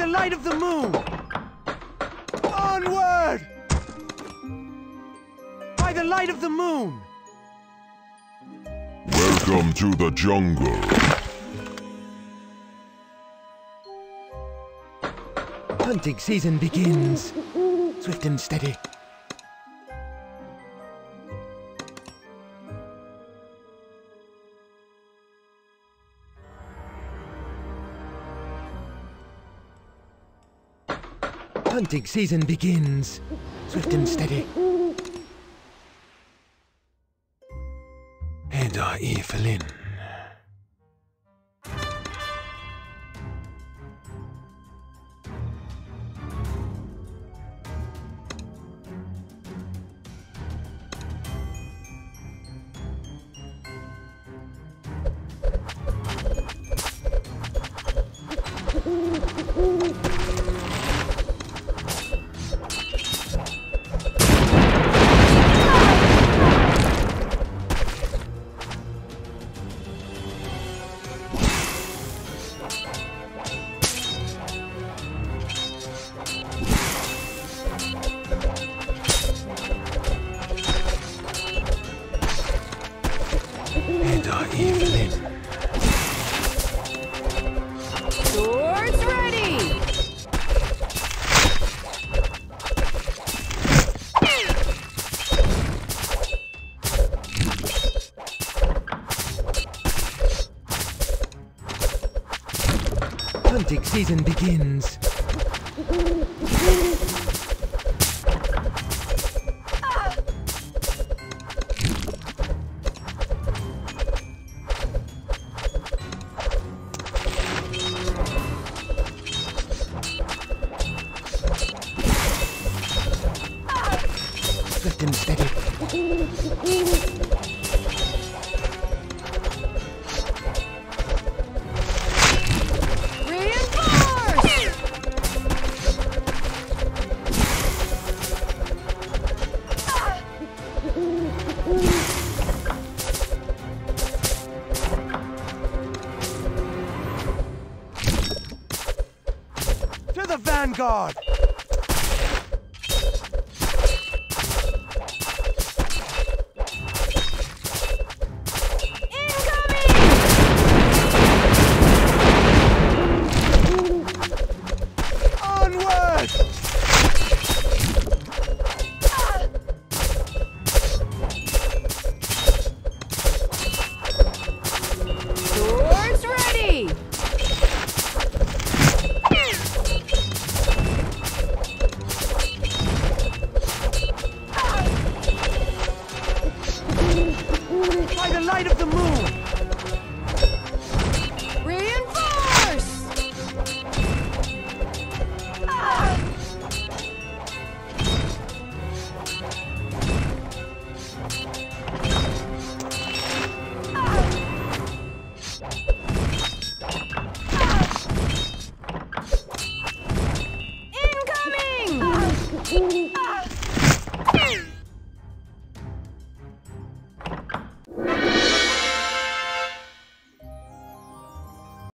light of the moon! Onward! By the light of the moon! Welcome to the jungle. Hunting season begins. Swift and steady. Hunting season begins. Swift and steady. And our Evelyn. And our Evelyn. Swords ready! Hunting season begins. Swift and steady. Reinforce! To the vanguard!